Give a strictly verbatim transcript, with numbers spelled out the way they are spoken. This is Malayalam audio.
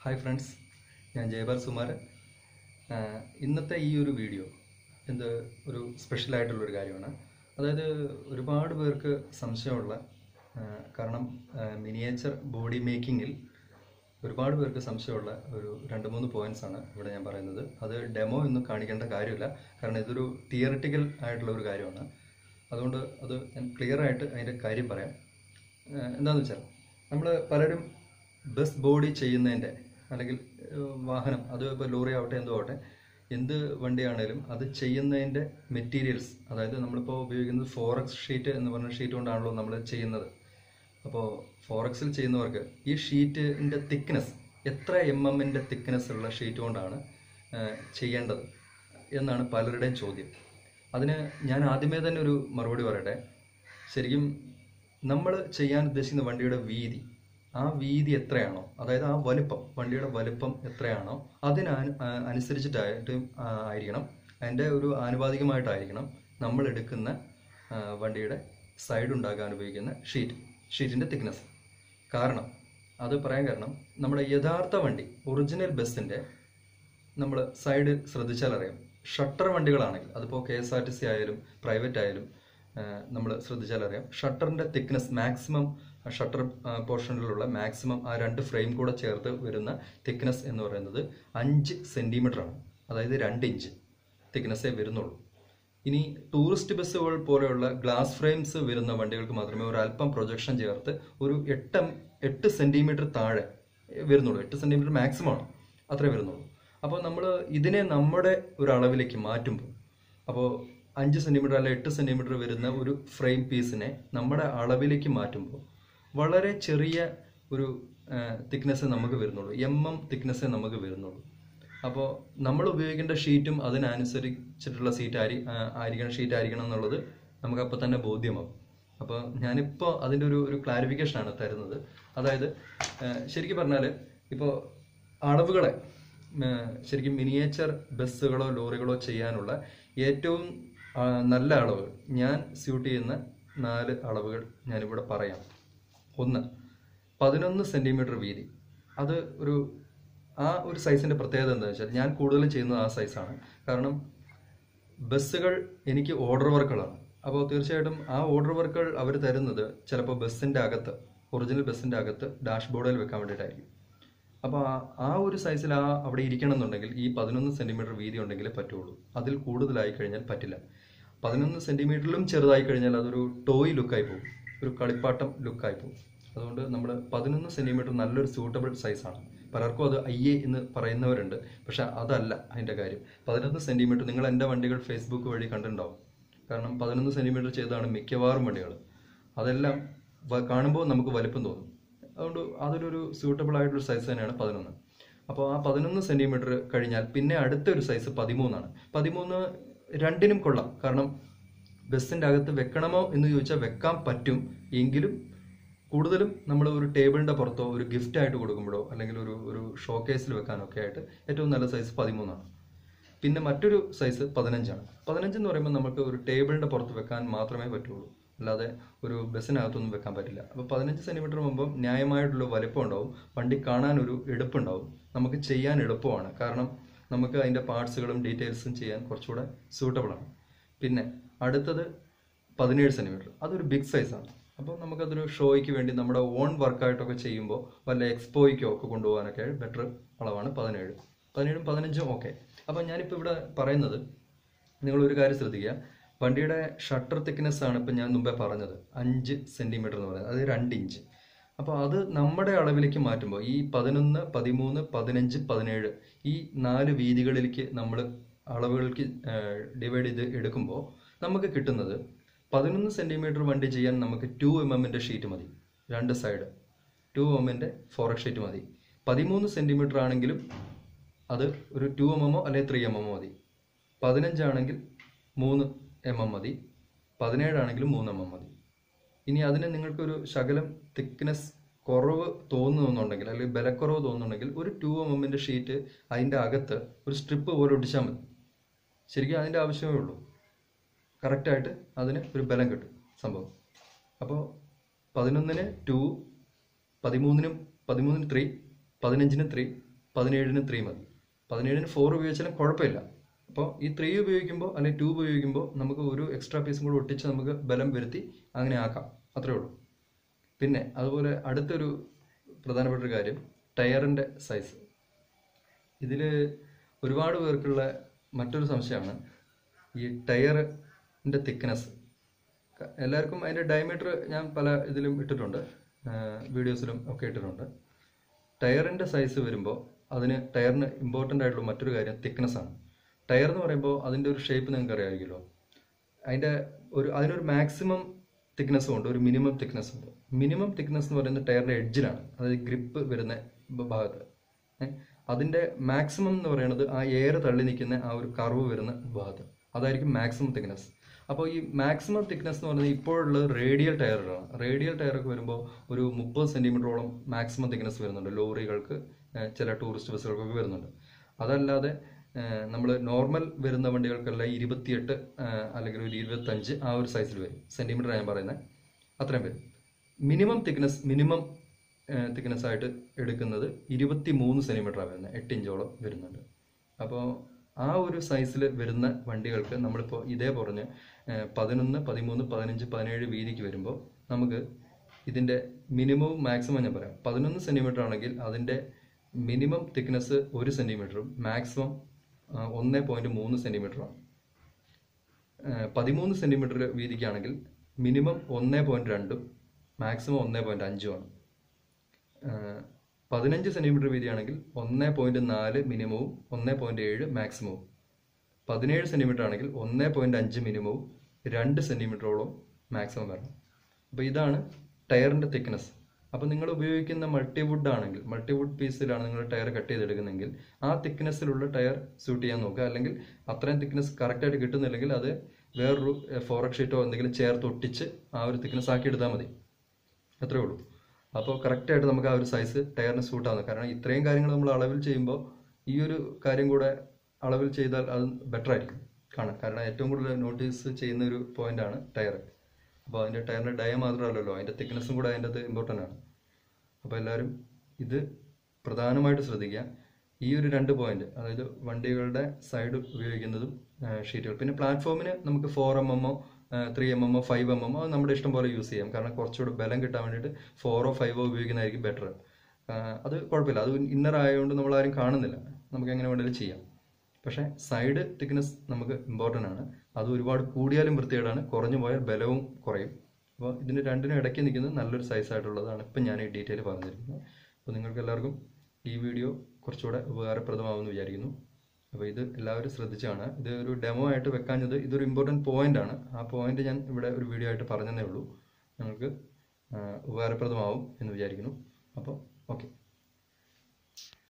ഹായ് ഫ്രണ്ട്സ്, ഞാൻ ജയപാൽ സുമാർ. ഇന്നത്തെ ഈ ഒരു വീഡിയോ എന്ത് ഒരു സ്പെഷ്യലായിട്ടുള്ളൊരു കാര്യമാണ്. അതായത് ഒരുപാട് പേർക്ക് സംശയമുള്ള, കാരണം മിനിയേച്ചർ ബോഡി മേക്കിങ്ങിൽ ഒരുപാട് പേർക്ക് സംശയമുള്ള ഒരു രണ്ട് മൂന്ന് പോയിൻറ്റ്സാണ് ഇവിടെ ഞാൻ പറയുന്നത്. അത് ഡെമോ ഒന്നും കാണിക്കേണ്ട കാര്യമില്ല, കാരണം ഇതൊരു തിയറിറ്റിക്കൽ ആയിട്ടുള്ള ഒരു കാര്യമാണ്. അതുകൊണ്ട് അത് ഞാൻ ക്ലിയർ ആയിട്ട് അതിൻ്റെ കാര്യം പറയാം. എന്താണെന്ന് വെച്ചാൽ, നമ്മൾ പലരും ബസ് ബോഡി ചെയ്യുന്നതിൻ്റെ അല്ലെങ്കിൽ വാഹനം, അത് ഇപ്പോൾ ലോറി ആവട്ടെ എന്തോ ആവട്ടെ, എന്ത് വണ്ടിയാണേലും അത് ചെയ്യുന്നതിൻ്റെ മെറ്റീരിയൽസ്, അതായത് നമ്മളിപ്പോൾ ഉപയോഗിക്കുന്നത് ഫോറക്സ് ഷീറ്റ് എന്ന് പറഞ്ഞ ഷീറ്റ് കൊണ്ടാണല്ലോ നമ്മൾ ചെയ്യുന്നത്. അപ്പോൾ ഫോറക്സിൽ ചെയ്യുന്നവർക്ക് ഈ ഷീറ്റിൻ്റെ തിക്നെസ് എത്ര എം എമ്മിൻ്റെ തിക്നെസ് ഉള്ള ഷീറ്റ് കൊണ്ടാണ് ചെയ്യേണ്ടത് എന്നാണ് പലരുടെയും ചോദ്യം. അതിന് ഞാൻ ആദ്യമേ തന്നെ ഒരു മറുപടി പറയട്ടെ. ശരിക്കും നമ്മൾ ചെയ്യാൻ ഉദ്ദേശിക്കുന്ന വണ്ടിയുടെ വീതി, ആ വീതി എത്രയാണോ, അതായത് ആ വലുപ്പം, വണ്ടിയുടെ വലുപ്പം എത്രയാണോ അതിന് അനുസരിച്ചിട്ടായിട്ട് ആയിരിക്കണം, അതിൻ്റെ ഒരു ആനുപാതികമായിട്ടായിരിക്കണം നമ്മൾ എടുക്കുന്ന വണ്ടിയുടെ സൈഡ് ഉണ്ടാക്കാൻ ഉപയോഗിക്കുന്ന ഷീറ്റ് ഷീറ്റിൻ്റെ തിക്നെസ്. കാരണം അത് പറയാൻ കാരണം, നമ്മുടെ യഥാർത്ഥ വണ്ടി ഒറിജിനൽ ബസ്സിൻ്റെ നമ്മൾ സൈഡ് ശ്രദ്ധിച്ചാൽ അറിയാം. ഷട്ടർ വണ്ടികളാണെങ്കിൽ, അതിപ്പോൾ K S R T C ആയാലും പ്രൈവറ്റ് ആയാലും നമ്മൾ ശ്രദ്ധിച്ചാൽ അറിയാം, ഷട്ടറിൻ്റെ തിക്നെസ് മാക്സിമം, ഷട്ടർ പോർഷനിലുള്ള മാക്സിമം ആ രണ്ട് ഫ്രെയിം കൂടെ ചേർത്ത് വരുന്ന തിക്നെസ് എന്ന് പറയുന്നത് അഞ്ച് സെൻറ്റിമീറ്റർ ആണ്. അതായത് രണ്ട് ഇഞ്ച് തിക്നെസ്സേ വരുന്നുള്ളൂ. ഇനി ടൂറിസ്റ്റ് ബസ്സുകൾ പോലെയുള്ള ഗ്ലാസ് ഫ്രെയിംസ് വരുന്ന വണ്ടികൾക്ക് മാത്രമേ ഒരു അല്പം പ്രൊജക്ഷൻ ചേർത്ത് ഒരു എട്ട് എട്ട് സെൻറ്റിമീറ്റർ താഴെ വരുന്നുള്ളൂ. എട്ട് സെൻറ്റിമീറ്റർ മാക്സിമം ആണ്, അത്രേ വരുന്നുള്ളൂ. അപ്പോൾ നമ്മൾ ഇതിനെ നമ്മുടെ ഒരു അളവിലേക്ക് മാറ്റുമ്പോൾ, അപ്പോൾ അഞ്ച് സെൻറ്റിമീറ്റർ അല്ല എട്ട് സെൻറ്റിമീറ്റർ വരുന്ന ഒരു ഫ്രെയിം പീസിനെ നമ്മുടെ അളവിലേക്ക് മാറ്റുമ്പോൾ വളരെ ചെറിയ ഒരു തിക്നെസ്സേ നമുക്ക് വരുന്നുള്ളൂ, എം എം തിക്നെസ്സേ നമുക്ക് വരുന്നുള്ളൂ. അപ്പോൾ നമ്മൾ ഉപയോഗിക്കേണ്ട ഷീറ്റും അതിനനുസരിച്ചിട്ടുള്ള സീറ്റ് ആയി ആയിരിക്കണം ഷീറ്റ് ആയിരിക്കണം എന്നുള്ളത് നമുക്കപ്പോൾ തന്നെ ബോധ്യമാകും. അപ്പോൾ ഞാനിപ്പോൾ അതിൻ്റെ ഒരു ഒരു ക്ലാരിഫിക്കേഷനാണ് തരുന്നത്. അതായത് ശരിക്കും പറഞ്ഞാൽ, ഇപ്പോൾ അളവുകളെ ശരിക്കും മിനിയേച്ചർ ബസ്സുകളോ ലോറികളോ ചെയ്യാനുള്ള ഏറ്റവും നല്ല അളവ്, ഞാൻ സ്യൂട്ട് ചെയ്യുന്ന നാല് അളവുകൾ ഞാനിവിടെ പറയാം. ഒന്ന്, പതിനൊന്ന് സെൻറ്റിമീറ്റർ വീതി. അത് ഒരു ആ ഒരു സൈസിൻ്റെ പ്രത്യേകത എന്താണെന്ന് വെച്ചാൽ, ഞാൻ കൂടുതലും ചെയ്യുന്നത് ആ സൈസാണ്. കാരണം ബസ്സുകൾ എനിക്ക് ഓർഡർ വർക്കുകളാണ്. അപ്പോൾ തീർച്ചയായിട്ടും ആ ഓർഡർ വർക്കുകൾ അവർ തരുന്നത് ചിലപ്പോൾ ബസ്സിൻ്റെ അകത്ത്, ഒറിജിനൽ ബസ്സിൻ്റെ അകത്ത് ഡാഷ്ബോർഡിൽ വെക്കാൻ വേണ്ടിയിട്ടായിരിക്കും. അപ്പോൾ ആ ഒരു സൈസിൽ ആ അവിടെ ഇരിക്കണം എന്നുണ്ടെങ്കിൽ ഈ പതിനൊന്ന് സെൻറ്റിമീറ്റർ വീതി ഉണ്ടെങ്കിലേ പറ്റുള്ളൂ. അതിൽ കൂടുതലായി കഴിഞ്ഞാൽ പറ്റില്ല. പതിനൊന്ന് സെൻറ്റിമീറ്ററിലും ചെറുതായി കഴിഞ്ഞാൽ അതൊരു ടോയ് ലുക്കായി പോകും, ഒരു കളിപ്പാട്ടം ലുക്കായി പോകും. അതുകൊണ്ട് നമ്മൾ പതിനൊന്ന് സെൻറ്റിമീറ്റർ നല്ലൊരു സ്യൂട്ടബിൾ സൈസാണ്. പലർക്കും അത് ഐ എ എന്ന് പറയുന്നവരുണ്ട്, പക്ഷെ അതല്ല അതിൻ്റെ കാര്യം. പതിനൊന്ന് സെൻറ്റിമീറ്റർ നിങ്ങൾ എൻ്റെ വണ്ടികൾ ഫേസ്ബുക്ക് വഴി കണ്ടിട്ടുണ്ടാവും. കാരണം പതിനൊന്ന് സെൻറ്റിമീറ്റർ ചെയ്താണ് മിക്കവാറും വണ്ടികൾ. അതെല്ലാം കാണുമ്പോൾ നമുക്ക് വലിപ്പം തോന്നും. അതുകൊണ്ട് അതൊരു സ്യൂട്ടബിൾ ആയിട്ടൊരു സൈസ് തന്നെയാണ് പതിനൊന്ന്. അപ്പോൾ ആ പതിനൊന്ന് സെൻറ്റിമീറ്റർ കഴിഞ്ഞാൽ പിന്നെ അടുത്തൊരു സൈസ് പതിമൂന്നാണ്. പതിമൂന്ന് രണ്ടിനും കൊള്ളാം. കാരണം ബസ്സിൻ്റെ അകത്ത് വെക്കണമോ എന്ന് ചോദിച്ചാൽ വെക്കാൻ പറ്റും. എങ്കിലും കൂടുതലും നമ്മൾ ഒരു ടേബിളിൻ്റെ പുറത്തോ ഒരു ഗിഫ്റ്റ് ആയിട്ട് കൊടുക്കുമ്പോഴോ അല്ലെങ്കിൽ ഒരു ഒരു ഷോക്കേസിൽ വെക്കാനൊക്കെ ആയിട്ട് ഏറ്റവും നല്ല സൈസ് പതിമൂന്നാണ്. പിന്നെ മറ്റൊരു സൈസ് പതിനഞ്ചാണ്. പതിനഞ്ച് എന്ന് പറയുമ്പോൾ നമുക്ക് ഒരു ടേബിളിൻ്റെ പുറത്ത് വെക്കാൻ മാത്രമേ പറ്റുള്ളൂ, അല്ലാതെ ഒരു ബസ്സിനകത്തൊന്നും വെക്കാൻ പറ്റില്ല. അപ്പോൾ പതിനഞ്ച് സെൻറ്റിമീറ്റർ മുമ്പ് ന്യായമായിട്ടുള്ള വലിപ്പം ഉണ്ടാവും, വണ്ടി കാണാൻ ഒരു എടുപ്പുണ്ടാവും, നമുക്ക് ചെയ്യാൻ എളുപ്പമാണ്. കാരണം നമുക്ക് അതിൻ്റെ പാർട്സുകളും ഡീറ്റെയിൽസും ചെയ്യാൻ കുറച്ചുകൂടെ സൂട്ടബിളാണ്. പിന്നെ അടുത്തത് പതിനേഴ് സെൻറ്റിമീറ്റർ. അതൊരു ബിഗ് സൈസാണ്. അപ്പോൾ നമുക്കതൊരു ഷോയ്ക്ക് വേണ്ടി നമ്മുടെ ഓൺ വർക്കായിട്ടൊക്കെ ചെയ്യുമ്പോൾ വല്ല എക്സ്പോയ്ക്കോ ഒക്കെ കൊണ്ടുപോകാനൊക്കെ ബെറ്റർ അളവാണ് പതിനേഴ്. പതിനേഴും പതിനഞ്ചും ഓക്കെ. അപ്പോൾ ഞാനിപ്പോൾ ഇവിടെ പറയുന്നത്, നിങ്ങളൊരു കാര്യം ശ്രദ്ധിക്കുക. വണ്ടിയുടെ ഷട്ടർ തിക്നെസ് ആണ് ഇപ്പം ഞാൻ മുമ്പേ പറഞ്ഞത്, അഞ്ച് സെൻറ്റിമീറ്റർ എന്ന് പറയുന്നത്, അത് രണ്ട് ഇഞ്ച്. അപ്പോൾ അത് നമ്മുടെ അളവിലേക്ക് മാറ്റുമ്പോൾ ഈ പതിനൊന്ന് പതിമൂന്ന് പതിനഞ്ച് പതിനേഴ് ഈ നാല് വീതികളിലേക്ക് നമ്മൾ അളവുകൾക്ക് ഡിവൈഡ് ചെയ്ത് എടുക്കുമ്പോൾ നമുക്ക് കിട്ടുന്നത്, പതിനൊന്ന് സെൻറ്റിമീറ്റർ വണ്ടി ചെയ്യാൻ നമുക്ക് ടു എം എമ്മിൻ്റെ ഷീറ്റ് മതി, രണ്ട് സൈഡ് ടു എം എമ്മിൻ്റെ ഫോറക് ഷീറ്റ് മതി. പതിമൂന്ന് സെൻറ്റിമീറ്റർ ആണെങ്കിലും അത് ഒരു ടു എം എമ്മോ അല്ലെങ്കിൽ ത്രീ എം എമ്മോ മതി. പതിനഞ്ചാണെങ്കിൽ മൂന്ന് എം എം മതി. പതിനേഴാണെങ്കിലും മൂന്ന് എം എം മതി. ഇനി അതിന് നിങ്ങൾക്കൊരു ശകലം തിക്നെസ് കുറവ് തോന്നുന്നുണ്ടെങ്കിൽ അല്ലെങ്കിൽ ബലക്കുറവ് തോന്നുന്നുണ്ടെങ്കിൽ ഒരു ടു എം എമ്മിൻ്റെ ഷീറ്റ് അതിൻ്റെ അകത്ത് ഒരു സ്ട്രിപ്പ് പോലെ ഒട്ടിച്ചാൽ മതി. ശരിക്കും അതിൻ്റെ ആവശ്യമേ ഉള്ളൂ. കറക്റ്റായിട്ട് അതിന് ഒരു ബലം കിട്ടും സംഭവം. അപ്പോൾ പതിനൊന്നിന് ടു, പതിമൂന്നിനും പതിമൂന്നിന് ത്രീ, പതിനഞ്ചിന് ത്രീ, പതിനേഴിന് ത്രീ മതി. പതിനേഴിന് ഫോർ ഉപയോഗിച്ചാലും കുഴപ്പമില്ല. അപ്പോൾ ഈ ത്രീ ഉപയോഗിക്കുമ്പോൾ അല്ലെങ്കിൽ ടു ഉപയോഗിക്കുമ്പോൾ നമുക്ക് ഒരു എക്സ്ട്രാ പീസും കൂടെ ഒട്ടിച്ച് നമുക്ക് ബലം വരുത്തി അങ്ങനെ ആക്കാം, അത്രേ ഉള്ളൂ. പിന്നെ അതുപോലെ അടുത്തൊരു പ്രധാനപ്പെട്ട ഒരു കാര്യം ടയറിൻ്റെ സൈസ്. ഇതിൽ ഒരുപാട് പേർക്കുള്ള മറ്റൊരു സംശയമാണ് ഈ ടയറിൻ്റെ തിക്നെസ്. എല്ലാവർക്കും അതിൻ്റെ ഡയമീറ്റർ ഞാൻ പല ഇതിലും ഇട്ടിട്ടുണ്ട്, വീഡിയോസിലും ഒക്കെ ഇട്ടിട്ടുണ്ട്. ടയറിൻ്റെ സൈസ് വരുമ്പോൾ അതിന് ടയറിന് ഇമ്പോർട്ടൻ്റ് ആയിട്ടുള്ള മറ്റൊരു കാര്യം തിക്നെസ് ആണ്. ടയർ എന്ന് പറയുമ്പോൾ അതിൻ്റെ ഒരു ഷേപ്പ് നിങ്ങൾക്ക് അറിയാമായിരിക്കുമല്ലോ. അതിൻ്റെ ഒരു അതിനൊരു മാക്സിമം തിക്നെസ്സും ഉണ്ട്, ഒരു മിനിമം തിക്നെസ്സും ഉണ്ട്. മിനിമം തിക്നെസ് എന്ന് പറയുന്നത് ടയറിൻ്റെ എഡ്ജിലാണ്, അതായത് ഗ്രിപ്പ് വരുന്ന ഭാഗത്ത്. അതിൻ്റെ മാക്സിമം എന്ന് പറയുന്നത് ആ എയർ തള്ളി നിൽക്കുന്ന ആ ഒരു കർവ് വരുന്ന ഭാഗത്ത്, അതായിരിക്കും മാക്സിമം തിക്നെസ്. അപ്പോൾ ഈ മാക്സിമം തിക്നെസ് എന്ന് പറയുന്നത് ഇപ്പോഴുള്ളത് റേഡിയൽ ടയറുകളാണ്. റേഡിയൽ ടയറൊക്കെ വരുമ്പോൾ ഒരു മുപ്പത് സെൻറ്റിമീറ്ററോളം മാക്സിമം തിക്നെസ് വരുന്നുണ്ട്. ലോറികൾക്ക്, ചില ടൂറിസ്റ്റ് ബസ്സുകൾക്കൊക്കെ വരുന്നുണ്ട്. അതല്ലാതെ നമ്മൾ നോർമൽ വരുന്ന വണ്ടികൾക്കെല്ലാം ഇരുപത്തിയെട്ട് അല്ലെങ്കിൽ ഒരു ഇരുപത്തഞ്ച് ആ ഒരു സൈസിൽ വരും. സെൻറ്റിമീറ്റർ ഞാൻ പറയുന്നത് അത്രയും വരും. മിനിമം തിക്നെസ് മിനിമം തിക്നെസ് ആയിട്ട് എടുക്കുന്നത് ഇരുപത്തി മൂന്ന് സെൻറ്റിമീറ്ററാണ് വരുന്നത്, എട്ട് ഇഞ്ചോളം വരുന്നുണ്ട്. അപ്പോൾ ആ ഒരു സൈസിൽ വരുന്ന വണ്ടികൾക്ക് നമ്മളിപ്പോൾ ഇതേ പറഞ്ഞ് പതിനൊന്ന് പതിമൂന്ന് പതിനഞ്ച് പതിനേഴ് വീതിക്ക് വരുമ്പോൾ നമുക്ക് ഇതിൻ്റെ മിനിമവും മാക്സിമം ഞാൻ പറയാം. പതിനൊന്ന് സെൻറ്റിമീറ്റർ ആണെങ്കിൽ അതിൻ്റെ മിനിമം തിക്നെസ് ഒരു സെൻറ്റിമീറ്ററും മാക്സിമം ഒന്ന് പോയിൻറ്റ് മൂന്ന് സെൻറ്റിമീറ്ററാണ്. പതിമൂന്ന് സെൻറ്റിമീറ്റർ വീതിക്കാണെങ്കിൽ മിനിമം ഒന്ന് പോയിൻറ്റ് രണ്ടും മാക്സിമം ഒന്ന് പോയിൻറ്റ് അഞ്ചുമാണ്. പതിനഞ്ച് സെൻറ്റിമീറ്റർ വീതിയാണെങ്കിൽ ഒന്ന് പോയിൻറ്റ് നാല് മിനിമവും ഒന്ന് പോയിൻറ്റ് ഏഴ് മാക്സിമവും. പതിനേഴ് സെൻറ്റിമീറ്റർ ആണെങ്കിൽ ഒന്ന് പോയിൻറ്റ് അഞ്ച് മിനിമവും രണ്ട് സെൻറ്റിമീറ്ററോളം മാക്സിമം വരണം. അപ്പോൾ ഇതാണ് ടയറിൻ്റെ തിക്നെസ്. അപ്പോൾ നിങ്ങൾ ഉപയോഗിക്കുന്ന മൾട്ടിവുഡ് ആണെങ്കിൽ, മൾട്ടിവുഡ് പീസിലാണ് നിങ്ങൾ ടയർ കട്ട് ചെയ്തെടുക്കുന്നതെങ്കിൽ ആ തിക്നെസ്സിലുള്ള ടയർ സ്യൂട്ട് ചെയ്യാൻ നോക്കുക. അല്ലെങ്കിൽ അത്രയും തിക്നെസ് കറക്റ്റായിട്ട് കിട്ടുന്നില്ലെങ്കിൽ അത് വേറൊരു ഫോറക് ഷീറ്റോ എന്തെങ്കിലും ചേർത്ത് ഒട്ടിച്ച് ആ ഒരു തിക്നെസ് ആക്കി എടുത്താൽ മതി, അത്രേ ഉള്ളൂ. അപ്പോൾ കറക്റ്റായിട്ട് നമുക്ക് ആ ഒരു സൈസ് ടയറിന് സ്യൂട്ട് ആവുന്നത്. കാരണം ഇത്രയും കാര്യങ്ങൾ നമ്മൾ അളവിൽ ചെയ്യുമ്പോൾ ഈ ഒരു കാര്യം കൂടെ അളവിൽ ചെയ്താൽ അത് ബെറ്റർ ആയിരിക്കും കാണാൻ. കാരണം ഏറ്റവും കൂടുതൽ നോട്ടീസ് ചെയ്യുന്ന ഒരു പോയിൻ്റാണ് ടയർ. അപ്പോൾ അതിൻ്റെ ടയറിൻ്റെ ഡയ മാത്രമല്ലല്ലോ, അതിൻ്റെ തിക്നെസ്സും കൂടെ അതിൻ്റെ അത് ഇമ്പോർട്ടൻ്റ് ആണ്. അപ്പോൾ എല്ലാവരും ഇത് പ്രധാനമായിട്ട് ശ്രദ്ധിക്കുക. ഈ ഒരു രണ്ട് പോയിന്റ്, അതായത് വണ്ടികളുടെ സൈഡ് ഉപയോഗിക്കുന്നതും ഷീറ്റുകൾ. പിന്നെ പ്ലാറ്റ്ഫോമിന് നമുക്ക് ഫോർ എം എമ്മോ ത്രീ എം എമ്മോ ഫൈവ് എം എമ്മോ അത് നമ്മുടെ ഇഷ്ടം പോലെ യൂസ് ചെയ്യാം. കാരണം കുറച്ചുകൂടി ബലം കിട്ടാൻ വേണ്ടിയിട്ട് ഫോറോ ഫൈവോ ഉപയോഗിക്കുന്നതായിരിക്കും ബെറ്റർ. അത് കുഴപ്പമില്ല, അത് ഇന്നർ ആയതുകൊണ്ട് നമ്മൾ ആരും കാണുന്നില്ല, നമുക്ക് എങ്ങനെ വേണമെങ്കിലും ചെയ്യാം. പക്ഷേ സൈഡ് തിക്നെസ് നമുക്ക് ഇമ്പോർട്ടൻ്റ് ആണ്. അത് ഒരുപാട് കൂടിയാലും വൃത്തികേടാണ്, കുറഞ്ഞു പോയാൽ ബലവും കുറയും. അപ്പോൾ ഇതിന് രണ്ടിനും ഇടയ്ക്ക് നിൽക്കുന്നത് നല്ലൊരു സൈസായിട്ടുള്ളതാണ് ഇപ്പം ഞാൻ ഈ ഡീറ്റെയിൽ പറഞ്ഞിരിക്കുന്നത്. അപ്പോൾ നിങ്ങൾക്ക് എല്ലാവർക്കും ഈ വീഡിയോ കുറച്ചുകൂടെ ഉപകാരപ്രദമാകുമെന്ന് വിചാരിക്കുന്നു. അപ്പോൾ ഇത് എല്ലാവരും ശ്രദ്ധിച്ചാണ്. ഇത് ഒരു ഡെമോ ആയിട്ട് വെക്കാഞ്ഞത് ഇതൊരു ഇമ്പോർട്ടൻറ്റ് പോയിന്റ് ആണ്. ആ പോയിന്റ് ഞാൻ ഇവിടെ ഒരു വീഡിയോ ആയിട്ട് പറഞ്ഞതേ ഉള്ളൂ. നിങ്ങൾക്ക് ഉപകാരപ്രദമാവും എന്ന് വിചാരിക്കുന്നു. അപ്പോൾ ഓക്കെ.